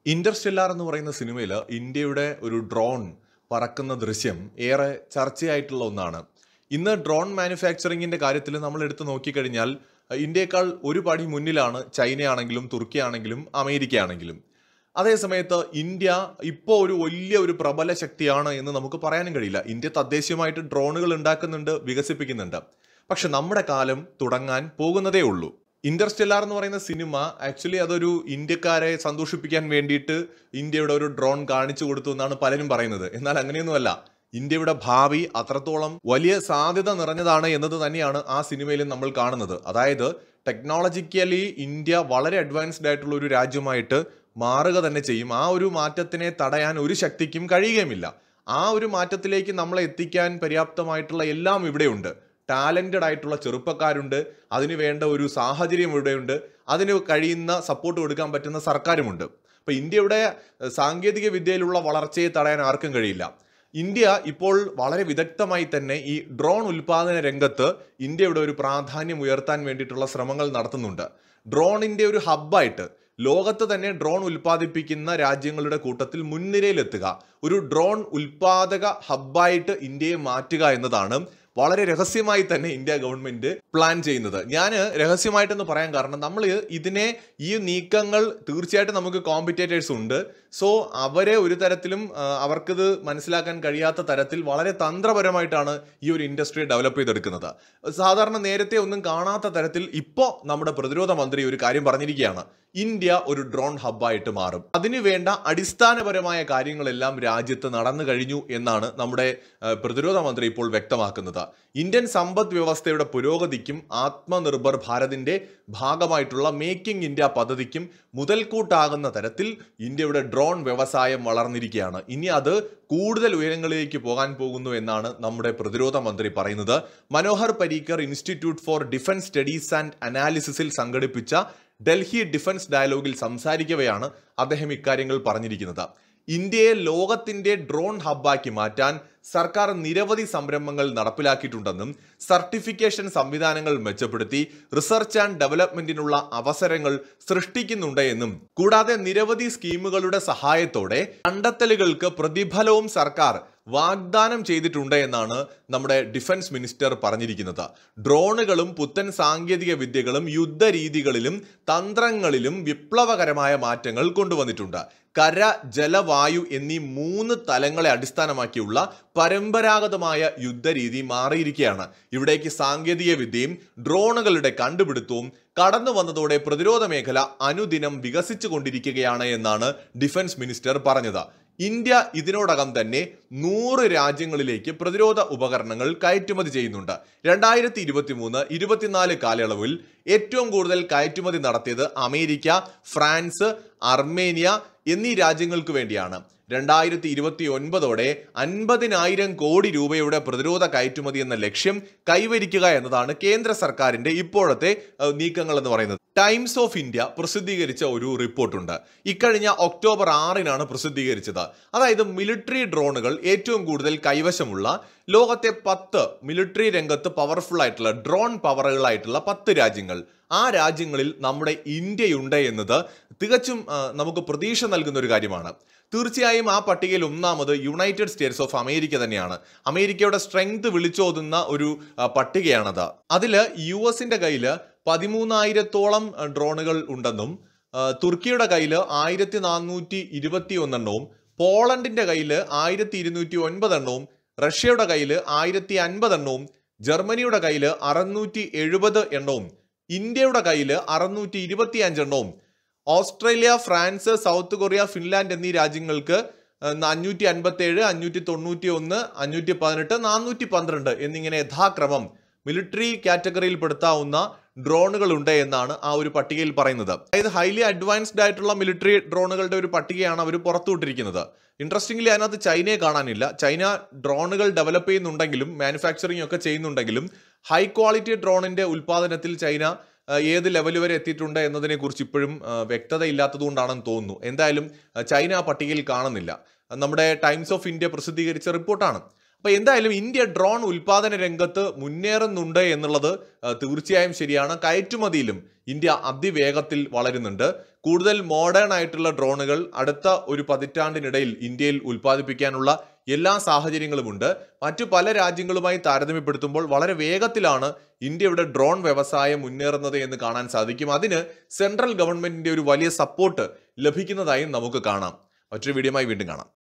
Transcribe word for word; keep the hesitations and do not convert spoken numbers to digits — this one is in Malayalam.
ഇന്റർസ്റ്റെല്ലാർ എന്ന് പറയുന്ന സിനിമയിൽ ഇന്ത്യയുടെ ഒരു ഡ്രോൺ പറക്കുന്ന ദൃശ്യം ഏറെ ചർച്ചയായിട്ടുള്ള ഒന്നാണ്. ഇന്ന് ഡ്രോൺ മാനുഫാക്ചറിങ്ങിന്റെ കാര്യത്തിൽ നമ്മൾ എടുത്തു നോക്കിക്കഴിഞ്ഞാൽ ഇന്ത്യയേക്കാൾ ഒരു പടി മുന്നിലാണ് ചൈനയാണെങ്കിലും തുർക്കിയാണെങ്കിലും അമേരിക്കയാണെങ്കിലും. അതേസമയത്ത് ഇന്ത്യ ഇപ്പോൾ ഒരു വലിയ ഒരു പ്രബല ശക്തിയാണ് എന്ന് നമുക്ക് പറയാനും കഴിയില്ല. ഇന്ത്യ തദ്ദേശീയമായിട്ട് ഡ്രോണുകൾ ഉണ്ടാക്കുന്നുണ്ട്, വികസിപ്പിക്കുന്നുണ്ട്. പക്ഷെ നമ്മുടെ കാലം തുടങ്ങാൻ പോകുന്നതേ ഉള്ളൂ. ഇന്റർസ്റ്റെല്ലാർ എന്ന് പറയുന്ന സിനിമ ആക്ച്വലി അതൊരു ഇന്ത്യക്കാരെ സന്തോഷിപ്പിക്കാൻ വേണ്ടിയിട്ട് ഇന്ത്യയുടെ ഒരു ഡ്രോൺ കാണിച്ചു കൊടുത്തു എന്നാണ് പലരും പറയുന്നത്. എന്നാൽ അങ്ങനെയൊന്നുമല്ല. ഇന്ത്യയുടെ ഭാവി അത്രത്തോളം വലിയ സാധ്യത നിറഞ്ഞതാണ് എന്നത് തന്നെയാണ് ആ സിനിമയിൽ നമ്മൾ കാണുന്നത്. അതായത് ടെക്നോളജിക്കലി ഇന്ത്യ വളരെ അഡ്വാൻസ്ഡ് ആയിട്ടുള്ള ഒരു രാജ്യമായിട്ട് മാറുക തന്നെ ചെയ്യും. ആ ഒരു മാറ്റത്തിനെ തടയാൻ ഒരു ശക്തിക്കും കഴിയുകയുമില്ല. ആ ഒരു മാറ്റത്തിലേക്ക് നമ്മളെ എത്തിക്കാൻ പര്യാപ്തമായിട്ടുള്ള എല്ലാം ഇവിടെയുണ്ട്. ടാലന്റഡ് ആയിട്ടുള്ള ചെറുപ്പക്കാരുണ്ട്, അതിന് വേണ്ട ഒരു സാഹചര്യം ഇവിടെയുണ്ട്, അതിന് കഴിയുന്ന സപ്പോർട്ട് കൊടുക്കാൻ പറ്റുന്ന സർക്കാരുമുണ്ട്. അപ്പൊ ഇന്ത്യയുടെ സാങ്കേതിക വിദ്യയിലുള്ള വളർച്ചയെ തടയാൻ ആർക്കും കഴിയില്ല. ഇന്ത്യ ഇപ്പോൾ വളരെ വിദഗ്ധമായി തന്നെ ഈ ഡ്രോൺ ഉൽപാദന രംഗത്ത് ഇന്ത്യയുടെ ഒരു പ്രാധാന്യം ഉയർത്താൻ വേണ്ടിയിട്ടുള്ള ശ്രമങ്ങൾ നടത്തുന്നുണ്ട്. ഡ്രോണിന്റെ ഒരു ഹബ്ബായിട്ട് ലോകത്ത് തന്നെ ഡ്രോൺ ഉൽപ്പാദിപ്പിക്കുന്ന രാജ്യങ്ങളുടെ കൂട്ടത്തിൽ മുൻനിരയിലെത്തുക, ഒരു ഡ്രോൺ ഉൽപാദക ഹബ്ബായിട്ട് ഇന്ത്യയെ മാറ്റുക എന്നതാണ് വളരെ രഹസ്യമായി തന്നെ ഇന്ത്യ ഗവൺമെന്റ് പ്ലാൻ ചെയ്യുന്നത്. ഞാൻ രഹസ്യമായിട്ടെന്ന് പറയാൻ കാരണം നമ്മൾ ഇതിനെ ഈ നീക്കങ്ങൾ തീർച്ചയായിട്ടും നമുക്ക് കോമ്പറ്റേറ്റേഴ്സ് ഉണ്ട്. സോ അവരെ ഒരു തരത്തിലും അവർക്കിത് മനസ്സിലാക്കാൻ കഴിയാത്ത തരത്തിൽ വളരെ തന്ത്രപരമായിട്ടാണ് ഈ ഒരു ഇൻഡസ്ട്രി ഡെവലപ്പ് ചെയ്തെടുക്കുന്നത്. സാധാരണ നേരത്തെ ഒന്നും കാണാത്ത തരത്തിൽ ഇപ്പോൾ നമ്മുടെ പ്രതിരോധ മന്ത്രി ഒരു കാര്യം പറഞ്ഞിരിക്കുകയാണ്. ഇന്ത്യ ഒരു ഡ്രോൺ ഹബ്ബായിട്ട് മാറും. അതിനുവേണ്ട അടിസ്ഥാനപരമായ കാര്യങ്ങളെല്ലാം രാജ്യത്ത് നടന്നു കഴിഞ്ഞു എന്നാണ് നമ്മുടെ പ്രതിരോധ മന്ത്രി ഇപ്പോൾ വ്യക്തമാക്കുന്നത്. ഇന്ത്യൻ സമ്പദ് വ്യവസ്ഥയുടെ പുരോഗതിക്കും ആത്മനിർഭർ ഭാരതിന്റെ ഭാഗമായിട്ടുള്ള മേക്കിംഗ് ഇന്ത്യ പദ്ധതിക്കും മുതൽക്കൂട്ടാകുന്ന തരത്തിൽ ഇന്ത്യയുടെ ഡ്രോൺ വ്യവസായം വളർന്നിരിക്കുകയാണ്. ഇനി അത് കൂടുതൽ ഉയരങ്ങളിലേക്ക് പോകാൻ പോകുന്നു എന്നാണ് നമ്മുടെ പ്രതിരോധ മന്ത്രി പറയുന്നത്. Manohar Parrikar institute for defence studies and അനാലിസിസിൽ സംഘടിപ്പിച്ച ഡൽഹി ഡിഫൻസ് ഡയലോഗിൽ സംസാരിക്കവെയാണ് അദ്ദേഹം ഇക്കാര്യങ്ങൾ പറഞ്ഞിരിക്കുന്നത്. ഇന്ത്യയെ ലോകത്തിന്റെ ഡ്രോൺ ഹബ്ബാക്കി മാറ്റാൻ സർക്കാർ നിരവധി സംരംഭങ്ങൾ നടപ്പിലാക്കിയിട്ടുണ്ടെന്നും സർട്ടിഫിക്കേഷൻ സംവിധാനങ്ങൾ മെച്ചപ്പെടുത്തി റിസർച്ച് ആൻഡ് ഡെവലപ്മെന്റിനുള്ള അവസരങ്ങൾ സൃഷ്ടിക്കുന്നുണ്ട് എന്നും കൂടാതെ നിരവധി സ്കീമുകളുടെ സഹായത്തോടെ കണ്ടെത്തലുകൾക്ക് പ്രതിഫലവും സർക്കാർ വാഗ്ദാനം ചെയ്തിട്ടുണ്ട് എന്നാണ് നമ്മുടെ ഡിഫൻസ് മിനിസ്റ്റർ പറഞ്ഞിരിക്കുന്നത്. ഡ്രോണുകളും പുത്തൻ സാങ്കേതിക വിദ്യകളും യുദ്ധരീതികളിലും തന്ത്രങ്ങളിലും വിപ്ലവകരമായ മാറ്റങ്ങൾ കൊണ്ടുവന്നിട്ടുണ്ട്. കര, ജല, വായു എന്നീ മൂന്ന് തലങ്ങളെ അടിസ്ഥാനമാക്കിയുള്ള പരമ്പരാഗതമായ യുദ്ധരീതി മാറിയിരിക്കുകയാണ്. ഇവിടേക്ക് സാങ്കേതിക വിദ്യയും ഡ്രോണുകളുടെ കണ്ടുപിടുത്തവും കടന്നു വന്നതോടെ പ്രതിരോധ മേഖല അനുദിനം വികസിച്ചു കൊണ്ടിരിക്കുകയാണ് എന്നാണ് ഡിഫൻസ് മിനിസ്റ്റർ പറഞ്ഞത്. ഇന്ത്യ ഇതിനോടകം തന്നെ നൂറ് രാജ്യങ്ങളിലേക്ക് പ്രതിരോധ ഉപകരണങ്ങൾ കയറ്റുമതി ചെയ്യുന്നുണ്ട്. രണ്ടായിരത്തി ഇരുപത്തി മൂന്ന് ഇരുപത്തിനാല് കാലയളവിൽ ഏറ്റവും കൂടുതൽ കയറ്റുമതി നടത്തിയത് അമേരിക്ക, ഫ്രാൻസ്, അർമേനിയ എന്നീ രാജ്യങ്ങൾക്ക് വേണ്ടിയാണ്. രണ്ടായിരത്തി ഇരുപത്തി ഒൻപതോടെ അൻപതിനായിരം കോടി രൂപയുടെ പ്രതിരോധ കയറ്റുമതി എന്ന ലക്ഷ്യം കൈവരിക്കുക എന്നതാണ് കേന്ദ്ര സർക്കാരിന്റെ ഇപ്പോഴത്തെ നീക്കങ്ങൾ എന്ന് പറയുന്നത്. ടൈംസ് ഓഫ് ഇന്ത്യ പ്രസിദ്ധീകരിച്ച ഒരു റിപ്പോർട്ടുണ്ട്. ഇക്കഴിഞ്ഞ ഒക്ടോബർ ആറിനാണ് പ്രസിദ്ധീകരിച്ചത്. അതായത് മിലിറ്ററി ഡ്രോണുകൾ ഏറ്റവും കൂടുതൽ കൈവശമുള്ള ലോകത്തെ പത്ത് മിലിറ്ററി രംഗത്ത് പവർഫുൾ ആയിട്ടുള്ള ഡ്രോൺ പവറുകളായിട്ടുള്ള പത്ത് രാജ്യങ്ങൾ, ആ രാജ്യങ്ങളിൽ നമ്മുടെ ഇന്ത്യയുണ്ട് എന്നത് തികച്ചും നമുക്ക് പ്രതീക്ഷ നൽകുന്ന ഒരു കാര്യമാണ്. തീർച്ചയായും ആ പട്ടികയിൽ ഒന്നാമത് യുണൈറ്റഡ് സ്റ്റേറ്റ്സ് ഓഫ് അമേരിക്ക തന്നെയാണ്. അമേരിക്കയുടെ സ്ട്രെങ്ത് വിളിച്ചോതുന്ന ഒരു പട്ടികയാണത്. അതില് യു എസിന്റെ കയ്യിൽ പതിമൂന്നായിരത്തോളം ഡ്രോണുകൾ ഉണ്ടെന്നും തുർക്കിയുടെ കയ്യിൽ ആയിരത്തി നാനൂറ്റി ഇരുപത്തി ഒന്നെണ്ണവും പോളണ്ടിന്റെ കയ്യിൽ ആയിരത്തി ഇരുന്നൂറ്റി ഒൻപത് എണ്ണവും റഷ്യയുടെ കയ്യിൽ ആയിരത്തി അൻപത് എണ്ണവും ജർമ്മനിയുടെ കയ്യിൽ അറുന്നൂറ്റി എഴുപത് എണ്ണവും ഇന്ത്യയുടെ കയ്യിൽ അറുന്നൂറ്റി ഇരുപത്തി അഞ്ചെണ്ണവും Australia, France, South Korea, Finland എന്നീ രാജ്യങ്ങൾക്ക് അഞ്ഞൂറ്റി അൻപത്തി ഏഴ്, അഞ്ഞൂറ്റി തൊണ്ണൂറ്റി ഒന്ന്, അഞ്ഞൂറ്റി പതിനെട്ട്, നാനൂറ്റി പന്ത്രണ്ട് എന്നിങ്ങനെ യഥാക്രമം മിലിറ്ററി കാറ്റഗറിയിൽ പെടുത്താവുന്ന ഡ്രോണുകൾ ഉണ്ട് എന്നാണ് ആ ഒരു പട്ടികയിൽ പറയുന്നത്. അതായത് ഹൈലി അഡ്വാൻസ്ഡ് ആയിട്ടുള്ള മിലിറ്ററി ഡ്രോണുകളുടെ ഒരു പട്ടികയാണ് അവർ പുറത്തുവിട്ടിരിക്കുന്നത്. ഇൻട്രസ്റ്റിംഗ്ലി അതിനകത്ത് ചൈനയെ കാണാനില്ല. ചൈന ഡ്രോണുകൾ ഡെവലപ്പ് ചെയ്യുന്നുണ്ടെങ്കിലും മാനുഫാക്ചറിങ് ഒക്കെ ചെയ്യുന്നുണ്ടെങ്കിലും ഹൈ ക്വാളിറ്റി ഡ്രോണിന്റെ ഉൽപാദനത്തിൽ ചൈന ഏത് ലെവൽ വരെ എത്തിയിട്ടുണ്ട് എന്നതിനെ കുറിച്ച് ഇപ്പോഴും വ്യക്തത ഇല്ലാത്തതുകൊണ്ടാണെന്ന് തോന്നുന്നു. എന്തായാലും ചൈന ആ പട്ടികയിൽ കാണുന്നില്ല. നമ്മുടെ ടൈംസ് ഓഫ് ഇന്ത്യ പ്രസിദ്ധീകരിച്ച റിപ്പോർട്ടാണ്. അപ്പൊ എന്തായാലും ഇന്ത്യ ഡ്രോൺ ഉൽപാദന രംഗത്ത് മുന്നേറുന്നുണ്ട് എന്നുള്ളത് തീർച്ചയായും ശരിയാണ്. കയറ്റുമതിയിലും ഇന്ത്യ അതിവേഗത്തിൽ വളരുന്നുണ്ട്. കൂടുതൽ മോഡേൺ ആയിട്ടുള്ള ഡ്രോണുകൾ അടുത്ത ഒരു പതിറ്റാണ്ടിനിടയിൽ ഇന്ത്യയിൽ ഉൽപ്പാദിപ്പിക്കാനുള്ള എല്ലാ സാഹചര്യങ്ങളുമുണ്ട്. മറ്റു പല രാജ്യങ്ങളുമായി താരതമ്യപ്പെടുത്തുമ്പോൾ വളരെ വേഗത്തിലാണ് ഇന്ത്യയുടെ ഡ്രോൺ വ്യവസായം മുന്നേറുന്നത് എന്ന് കാണാൻ സാധിക്കും. അതിന് സെൻട്രൽ ഗവൺമെന്റിന്റെ ഒരു വലിയ സപ്പോർട്ട് ലഭിക്കുന്നതായും നമുക്ക് കാണാം. മറ്റൊരു വീഡിയോയുമായി വീണ്ടും കാണാം.